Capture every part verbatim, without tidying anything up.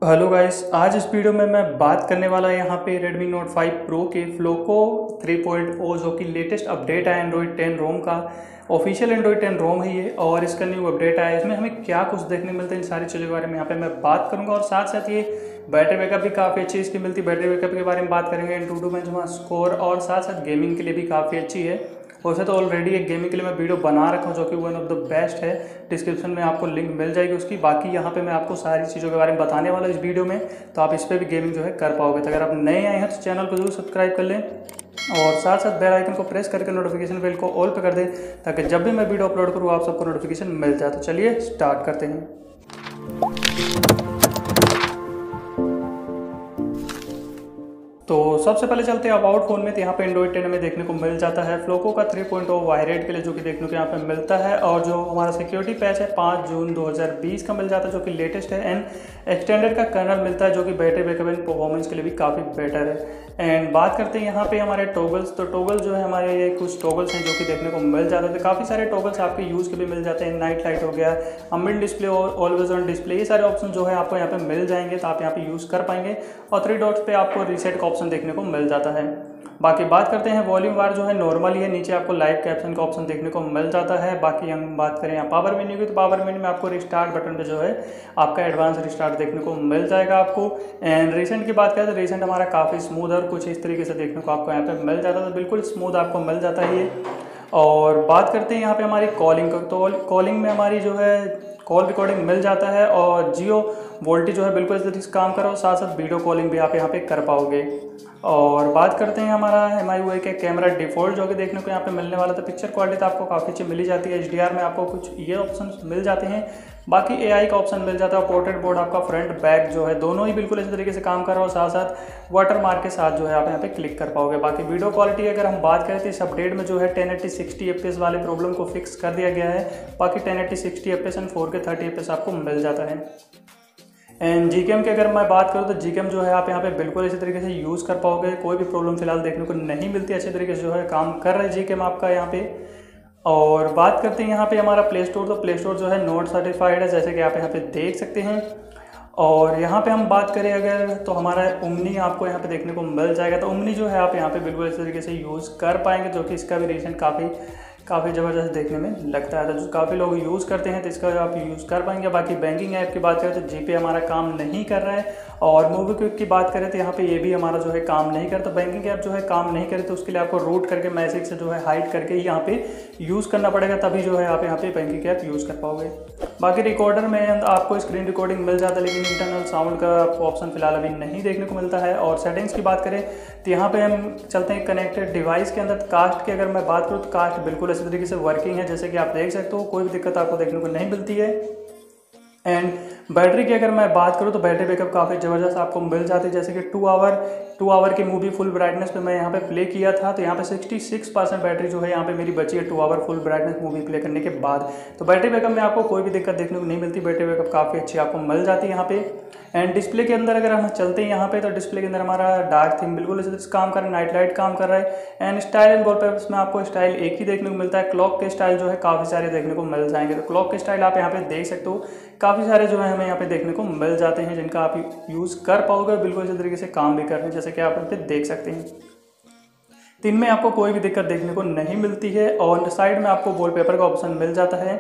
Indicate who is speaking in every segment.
Speaker 1: Hello guys, आज इस video में मैं बात करने वाला यहाँ पे Redmi Note फाइव Pro के Floco थ्री पॉइंट ओ जो कि लेटेस्ट अपडेट है एंड्रॉयड टेन रोम का। ऑफिशियल एंड्रॉयड टेन रोम है ये और इसका न्यू अपडेट आया है। इसमें हमें क्या कुछ देखने मिलता है, इन सारी चीज़ों के बारे में यहाँ पे मैं बात करूँगा। और साथ साथ ये बैटरी बैकअप भी काफ़ी अच्छी इसकी मिलती है। बैटरी बैकअप के बारे में बात करेंगे, AnTuTu benchmark score, और साथ साथ गेमिंग के लिए भी काफ़ी अच्छी है। वैसे तो ऑलरेडी एक गेमिंग के लिए मैं वीडियो बना रखा हूँ जो कि वन ऑफ द बेस्ट है। डिस्क्रिप्शन में आपको लिंक मिल जाएगी उसकी। बाकी यहाँ पे मैं आपको सारी चीज़ों के बारे में बताने वाला हूँ इस वीडियो में, तो आप इस पर भी गेमिंग जो है कर पाओगे। तो अगर आप नए आए हैं तो चैनल को जरूर सब्सक्राइब कर लें और साथ साथ बेल आइकन को प्रेस करके नोटिफिकेशन बेल को ऑल पे कर दें, ताकि जब भी मैं वीडियो अपलोड करूँ आप सबको नोटिफिकेशन मिल जाए। तो चलिए स्टार्ट करते हैं। तो सबसे पहले चलते हैं अबाउट फोन में। तो यहाँ पे एंड्रॉइड टेन में देखने को मिल जाता है फ्लोको का थ्री पॉइंट ओ वायरेट के लिए, जो कि देखने को यहाँ पे मिलता है। और जो हमारा सिक्योरिटी पैच है पाँच जून दो हज़ार बीस का मिल जाता है, जो कि लेटेस्ट है। एंड एक्सटेंडेड का कर्नल मिलता है, जो कि बैटरी बैकअप एंड परफॉर्मेंस के लिए भी काफ़ी बेटर है। एंड बात करते हैं यहाँ पे हमारे टॉगल्स। तो टॉगल जो है हमारे ये कुछ टॉगल्स हैं जो कि देखने को मिल जाते हैं। तो काफ़ी सारे टॉगल्स आपके यूज़ के लिए मिल जाते हैं। नाइट लाइट हो गया, अम्बिएंट डिस्प्ले और ऑलवेज ऑन डिस्प्ले, ये सारे ऑप्शन जो है आपको यहाँ पे मिल जाएंगे, तो आप यहाँ पे यूज़ कर पाएंगे। और थ्री डॉट्स पे आपको रीसेट का ऑप्शन देखने को मिल जाता है। बाकी बात करते हैं वॉल्यूम बार जो है नॉर्मल ही है, नीचे आपको लाइव कैप्शन का ऑप्शन देखने को मिल जाता है। बाकी हम बात करें यहाँ पावर मेन्यू की, तो पावर मेन्यू में आपको रिस्टार्ट बटन पे जो है आपका एडवांस रिस्टार्ट देखने को मिल जाएगा आपको। एंड रिसेंट की बात करें तो रिसेंट हमारा काफ़ी स्मूथ और कुछ इस तरीके से देखने को आपको यहाँ पे मिल जाता है। तो बिल्कुल स्मूथ आपको मिल जाता है ये। और बात करते हैं यहाँ पे हमारी कॉलिंग का, तो कॉलिंग में हमारी जो है कॉल रिकॉर्डिंग मिल जाता है। और जियो वोल्टी जो है बिल्कुल इस तरीके से काम करो, साथ साथ वीडियो कॉलिंग भी आप यहाँ पे कर पाओगे। और बात करते हैं हमारा एम आई यू आई के कैमरा डिफ़ॉल्ट जो कि देखने को यहाँ पे मिलने वाला था। पिक्चर क्वालिटी तो आपको काफ़ी अच्छी मिली जाती है। एच डी आर में आपको कुछ ये ऑप्शन मिल जाते हैं। बाकी ए आई का ऑप्शन मिल जाता है। पोर्ट्रेट मोड आपका फ्रंट बैक जो है दोनों ही बिल्कुल इसी तरीके से काम कर रहा हो, साथ साथ वाटर मार्क के साथ जो है आप यहाँ पे क्लिक कर पाओगे। बाकी वीडियो क्वालिटी अगर हम बात करें तो इस अपडेट में जो है ten eighty sixty F P S वाले प्रॉब्लम को फिक्स कर दिया गया है। बाकी ten eighty sixty F P S and four K thirty F P S आपको मिल जाता है। एंड जी कैम की अगर मैं बात करूँ तो जी कैम जो है आप यहाँ पे बिल्कुल इसी तरीके से यूज़ कर पाओगे। कोई भी प्रॉब्लम फिलहाल देखने को नहीं मिलती, अच्छे तरीके से जो है काम कर रहा है जी कैम आपका यहाँ पे। और बात करते हैं यहाँ पे हमारा प्ले स्टोर, तो प्ले स्टोर जो है नोट सर्टिफाइड है, जैसे कि आप यहाँ पे देख सकते हैं। और यहाँ पे हम बात करें अगर, तो हमारा ओमनी आपको यहाँ पे देखने को मिल जाएगा। तो ओमनी जो है आप यहाँ पे बिल्कुल इस तरीके से यूज़ कर पाएंगे, जो कि इसका भी रीजन काफ़ी काफ़ी ज़बरदस्त देखने में लगता है। तो जो काफ़ी लोग यूज़ करते हैं तो इसका आप यूज़ कर पाएंगे। बाकी बैंकिंग ऐप की बात करें तो जीपे हमारा काम नहीं कर रहा है। और मूवी क्विक की बात करें तो यहाँ पे ये भी हमारा जो है काम नहीं करता। तो बैंकिंग ऐप जो है काम नहीं करे तो उसके लिए आपको रूट करके मैसेज से जो है हाइड करके ही यहाँ पे यूज़ करना पड़ेगा, तभी जो है आप यहाँ पे बैंकिंग ऐप यूज़ कर पाओगे। बाकी रिकॉर्डर में आपको स्क्रीन रिकॉर्डिंग मिल जाता है, लेकिन इंटरनल साउंड का आपको ऑप्शन फिलहाल अभी नहीं देखने को मिलता है। और सेटिंग्स की बात करें तो यहाँ पे हम चलते हैं कनेक्टेड डिवाइस के अंदर। कास्ट की अगर मैं बात करूँ तो कास्ट बिल्कुल इसी तरीके से वर्किंग है, जैसे कि आप देख सकते हो, कोई भी दिक्कत आपको देखने को नहीं मिलती है। एंड बैटरी की अगर मैं बात करूँ तो बैटरी बैकअप काफ़ी ज़बरदस्त आपको मिल जाती है, जैसे कि टू आवर टू आवर की मूवी फुल ब्राइटनेस पे मैं यहाँ पे प्ले किया था, तो यहाँ पे सिक्सटी सिक्स परसेंट बैटरी जो है यहाँ पे मेरी बची है two hour full brightness movie play करने के बाद। तो बैटरी बैकअप में आपको कोई भी दिक्कत देखने को नहीं मिलती, बैटरी बैकअप काफ़ी अच्छी आपको मिल जाती है यहाँ पे। एंड डिस्प्ले के अंदर अगर हम चलते हैं यहाँ पे, तो डिस्प्ले के अंदर हमारा डार्क थीम बिल्कुल इसी तरह से काम कर रहा है, नाइट लाइट काम कर रहा है। एंड स्टाइल एंड वॉलपेपर्स में आपको स्टाइल एक ही देखने को मिलता है। क्लॉक के स्टाइल जो है काफ़ी सारे देखने को मिल जाएंगे। तो क्लॉक के स्टाइल आप यहाँ पे देख सकते हो, काफ़ी सारे जो है हमें यहाँ पे देखने को मिल जाते हैं, जिनका आप यूज़ कर पाओगे, बिल्कुल इसी तरीके से काम भी कर रहे हैं, जैसे कि आप यहाँ पे देख सकते हैं। तो इनमें आपको कोई भी दिक्कत देखने को नहीं मिलती है। और साइड में आपको वॉलपेपर का ऑप्शन मिल जाता है।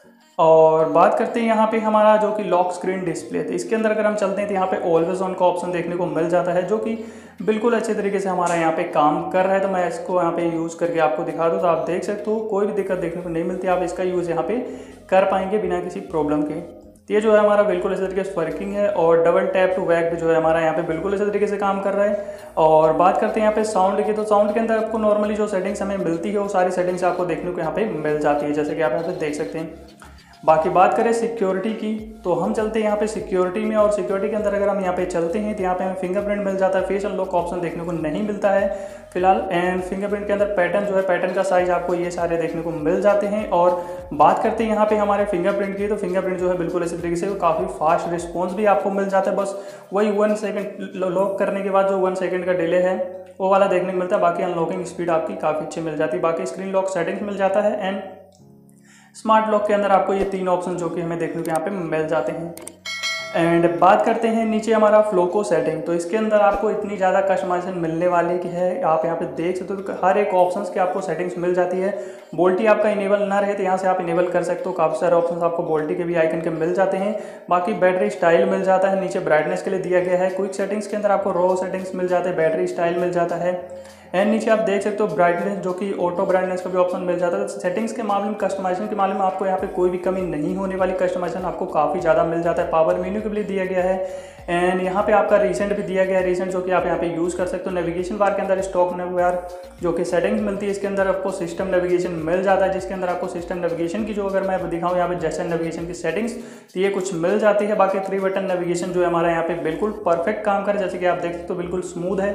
Speaker 1: और बात करते हैं यहाँ पे हमारा जो कि लॉक स्क्रीन डिस्प्ले, तो इसके अंदर अगर हम चलते हैं तो यहाँ पे ऑलवेज ऑन का ऑप्शन देखने को मिल जाता है, जो कि बिल्कुल अच्छे तरीके से हमारा यहाँ पे काम कर रहा है। तो मैं इसको यहाँ पे यूज़ करके आपको दिखा दूँ, तो आप देख सकते हो कोई भी दिक्कत देखने को नहीं मिलती। आप इसका यूज़ यहाँ पे कर पाएंगे बिना किसी प्रॉब्लम के। तो ये जो है हमारा बिल्कुल इसी तरीके से वर्किंग है। और डबल टैप टू बैक भी जो है हमारा यहाँ पे बिल्कुल इसी तरीके से काम कर रहा है। और बात करते हैं यहाँ पे साउंड की, तो साउंड के अंदर आपको नॉर्मली जो सेटिंग्स हमें मिलती है वो सारी सेटिंग्स आपको देखने को यहाँ पे मिल जाती है, जैसे कि आप यहाँ पे देख सकते हैं। बाकी बात करें सिक्योरिटी की, तो हम चलते हैं यहाँ पे सिक्योरिटी में। और सिक्योरिटी के अंदर अगर हम यहाँ पे चलते हैं तो यहाँ पे हमें फिंगरप्रिंट मिल जाता है। फेस अनलॉक का ऑप्शन देखने को नहीं मिलता है फिलहाल। एंड फिंगरप्रिंट के अंदर पैटर्न जो है, पैटर्न का साइज आपको ये सारे देखने को मिल जाते हैं। और बात करते हैं यहाँ पे हमारे फिंगरप्रिंट की, तो फिंगरप्रिंट जो है बिल्कुल इसी तरीके से काफ़ी फास्ट रिस्पॉन्स भी आपको मिल जाता है। बस वही वन सेकेंड लॉक करने के बाद जो वन सेकेंड का डिले है वो वाला देखने को मिलता है। बाकी अनलॉकिंग स्पीड आपकी काफ़ी अच्छी मिल जाती है। बाकी स्क्रीन लॉक सेटिंग्स मिल जाता है। एंड स्मार्ट लॉक के अंदर आपको ये तीन ऑप्शन जो कि हमें देखने को यहाँ पे मिल जाते हैं। एंड बात करते हैं नीचे हमारा फ्लोको सेटिंग। तो इसके अंदर आपको इतनी ज़्यादा कस्टमाइजेशन मिलने वाली की है, आप यहाँ पे देख सकते हो। तो हर एक ऑप्शंस की आपको सेटिंग्स मिल जाती है। बोल्टी आपका इनेबल ना रहे तो यहाँ से आप इनेबल कर सकते हो। काफ़ी सारे ऑप्शंस आपको बोल्टी के भी आइकन के मिल जाते हैं। बाकी बैटरी स्टाइल मिल जाता है, नीचे ब्राइटनेस के लिए दिया गया है। क्विक सेटिंग्स के अंदर आपको रो सेटिंग्स मिल जाते हैं, बैटरी स्टाइल मिल जाता है। एंड नीचे आप देख सकते हो ब्राइटनेस, जो कि ऑटो ब्राइटनेस का भी ऑप्शन मिल जाता है। तो सेटिंग्स के मामले में, कस्टमाइजेशन के मामले में आपको यहाँ पे कोई भी कमी नहीं होने वाली। कस्टमाइजेशन आपको काफ़ी ज़्यादा मिल जाता है। पावर मेन्यू के लिए दिया गया है। एंड यहाँ पे आपका रिसेंट भी दिया गया है, रिसेंट जो कि आप यहाँ पे यूज़ कर सकते हो। नेविगेशन बार के अंदर स्टॉक बार जो कि सेटिंग्स मिलती है, इसके अंदर आपको सिस्टम नेविगेशन मिल जाता है, जिसके अंदर आपको सिस्टम नेविगेशन की जो अगर मैं दिखाऊँ यहाँ पे जैसे नेविगेशन की सेटिंग्स, तो ये कुछ मिल जाती है। बाकी थ्री बटन नेविगेशन जो है हमारा यहाँ पे बिल्कुल परफेक्ट काम करे, जैसे कि आप देख सकते हो बिल्कुल स्मूथ है।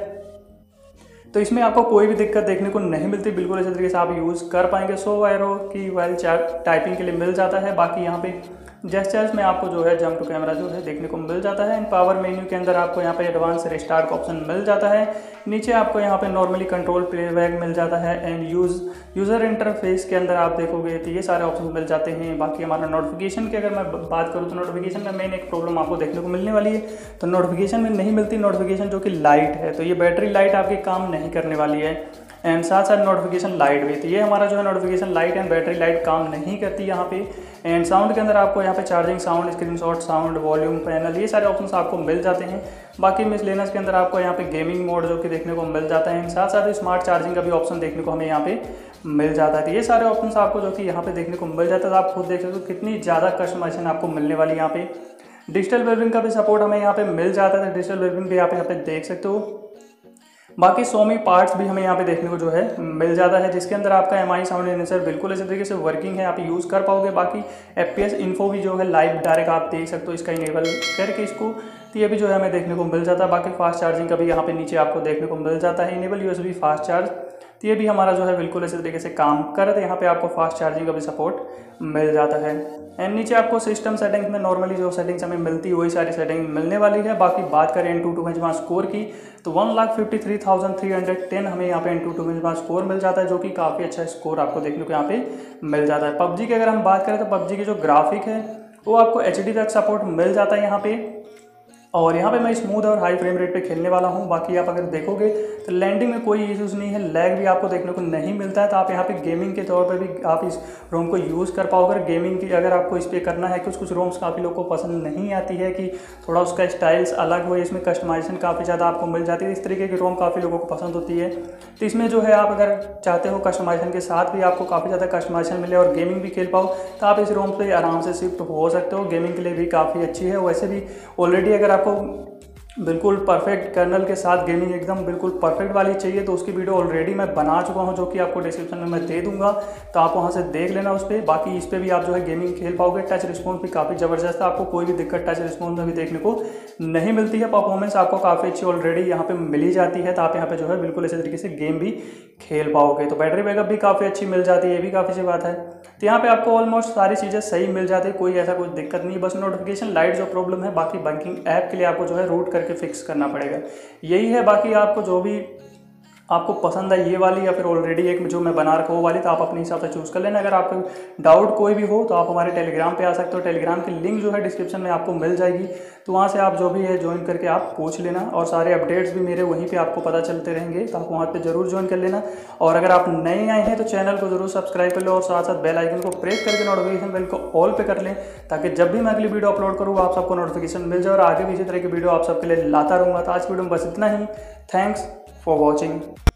Speaker 1: तो इसमें आपको कोई भी दिक्कत देखने को नहीं मिलती, बिल्कुल इसी तरीके से आप यूज़ कर पाएंगे। सो एरो की वाइल चार्ट टाइपिंग के लिए मिल जाता है। बाकी यहाँ पे जेस्चर्स में आपको जो है जंप टू कैमरा जो है देखने को मिल जाता है। इन पावर मेन्यू के अंदर आपको यहाँ पे एडवांस रिस्टार्ट का ऑप्शन मिल जाता है। नीचे आपको यहाँ पे नॉर्मली कंट्रोल प्लेबैक मिल जाता है। एंड यूज यूज़र इंटरफेस के अंदर आप देखोगे तो ये सारे ऑप्शन मिल जाते हैं। बाकी हमारा नोटिफिकेशन की अगर मैं बात करूँ तो नोटिफिकेशन में मेन एक प्रॉब्लम आपको देखने को मिलने वाली है। तो नोटिफिकेशन में नहीं मिलती नोटिफिकेशन जो कि लाइट है, तो ये बैटरी लाइट आपकी काम नहीं करने वाली है। एंड साथ साथ नोटिफिकेशन लाइट भी, तो ये हमारा जो है notification light and battery light काम नहीं करती यहाँ पे। एंड साउंड के अंदर आपको यहाँ पे charging sound, screenshot sound, volume panel, ये सारे ऑप्शंस आपको मिल जाते हैं। बाकी मिसलेनियस के अंदर आपको यहाँ पे गेमिंग मोड जो कि देखने को मिल जाता है। साथ साथ स्मार्ट चार्जिंग का भी ऑप्शन देखने को हमें यहाँ पे मिल जाता है। तो ये सारे ऑप्शंस आपको जो कि यहाँ पे देखने को मिल जाता है। तो आप खुद देख सकते हो कितनी ज़्यादा कस्टमाइजेशन आपको मिलने वाली है यहाँ पे। डिजिटल वेलबिंग का भी सपोर्ट हमें यहाँ पे मिल जाता है। डिजिटल वेलबिंग भी आप यहाँ पे देख सकते हो। बाकी सोमी पार्ट्स भी हमें यहाँ पे देखने को जो है मिल जाता है, जिसके अंदर आपका एम आई साउंड एनहेंसर बिल्कुल इसी तरीके से वर्किंग है, आप यूज़ कर पाओगे। बाकी एफ पी एस इन्फो भी जो है लाइव डायरेक्ट आप देख सकते हो इसका इनेबल करके इसको, तो ये भी जो है हमें देखने को मिल जाता है। बाकी फास्ट चार्जिंग का भी यहाँ पे नीचे आपको देखने को मिल जाता है, enable U S B fast charge, तो ये भी हमारा जो है बिल्कुल इसी तरीके से काम करे। तो यहाँ पे आपको फास्ट चार्जिंग का भी सपोर्ट मिल जाता है। एंड नीचे आपको सिस्टम सेटिंग्स में नॉर्मली जो सेटिंग्स हमें मिलती है वही सारी सेटिंग मिलने वाली है। बाकी बात करें AnTuTu benchmark score की, तो one lakh fifty three thousand three hundred ten हमें यहाँ पे AnTuTu benchmark score मिल जाता है, जो कि काफ़ी अच्छा स्कोर आपको देखने को यहाँ पे मिल जाता है। पबजी की अगर हम बात करें तो पबजी की जो ग्राफिक है वो आपको एच डी तक सपोर्ट मिल जाता है यहाँ पे। और यहाँ पे मैं स्मूथ और हाई फ्रेम रेट पे खेलने वाला हूँ। बाकी आप अगर देखोगे तो लैंडिंग में कोई इश्यूज़ नहीं है, लैग भी आपको देखने को नहीं मिलता है। तो आप यहाँ पे गेमिंग के तौर पे भी आप इस रोम को यूज़ कर पाओगे। गेमिंग की अगर आपको इस पर करना है, कुछ कुछ रोम्स काफ़ी लोगों को पसंद नहीं आती है कि थोड़ा उसका स्टाइल्स अलग हो, इसमें कस्टमाइजेशन काफ़ी ज़्यादा आपको मिल जाती है। इस तरीके की रोम काफ़ी लोगों को पसंद होती है। तो इसमें जो है आप अगर चाहते हो कस्टमाइजेशन के साथ भी आपको काफ़ी ज़्यादा कस्टमाइजेशन मिले और गेमिंग भी खेल पाओ, तो आप इस रोम पर आराम से शिफ्ट हो सकते हो। गेमिंग के लिए भी काफ़ी अच्छी है। वैसे भी ऑलरेडी अगर आपको बिल्कुल परफेक्ट कर्नल के साथ गेमिंग एकदम बिल्कुल परफेक्ट वाली चाहिए तो उसकी वीडियो ऑलरेडी मैं बना चुका हूं, जो कि आपको डिस्क्रिप्शन में मैं दे दूंगा, तो आप वहां से देख लेना उस पर। बाकी इस पर भी आप जो है गेमिंग खेल पाओगे। टच रिस्पॉन्स भी काफ़ी ज़बरदस्त है, आपको कोई भी दिक्कत टच रिस्पॉन्स में भी देखने को नहीं मिलती है। परफॉर्मेंस आपको काफ़ी अच्छी ऑलरेडी यहाँ पे मिली जाती है, तो आप यहाँ पे जो है बिल्कुल इसी तरीके से गेम भी खेल पाओगे। तो बैटरी बैकअप भी काफ़ी अच्छी मिल जाती है, ये भी काफ़ी अच्छी बात है। तो यहाँ पे आपको ऑलमोस्ट सारी चीज़ें सही मिल जाती है, कोई ऐसा कोई दिक्कत नहीं। बस नोटिफिकेशन लाइट जो प्रॉब्लम है, बाकी बैंकिंग ऐप के लिए आपको जो है रूट करके फिक्स करना पड़ेगा, यही है। बाकी आपको जो भी आपको पसंद है ये वाली या फिर ऑलरेडी एक जो मैं बना रखा वो वाली, तो आप अपने हिसाब से चूज़ कर लेना। अगर आपको डाउट कोई भी हो तो आप हमारे टेलीग्राम पे आ सकते हो। टेलीग्राम की लिंक जो है डिस्क्रिप्शन में आपको मिल जाएगी, तो वहाँ से आप जो भी है ज्वाइन करके आप पूछ लेना। और सारे अपडेट्स भी मेरे वहीं पे आपको पता चलते रहेंगे, तो आप वहाँ पे ज़रूर ज्वाइन कर लेना। और अगर आप नए आए हैं तो चैनल को ज़रूर सब्सक्राइब कर लो और साथ साथ बेल आइकन को प्रेस करके नोटिफिकेशन बेल को ऑल पे कर लें, ताकि जब भी मैं अगली वीडियो अपलोड करूँ आप सबको नोटिफिकेशन मिल जाए। और आगे भी इसी तरह की वीडियो आप सबके लिए लाता रहूँगा। तो आज की वीडियो में बस इतना ही। Thanks for watching.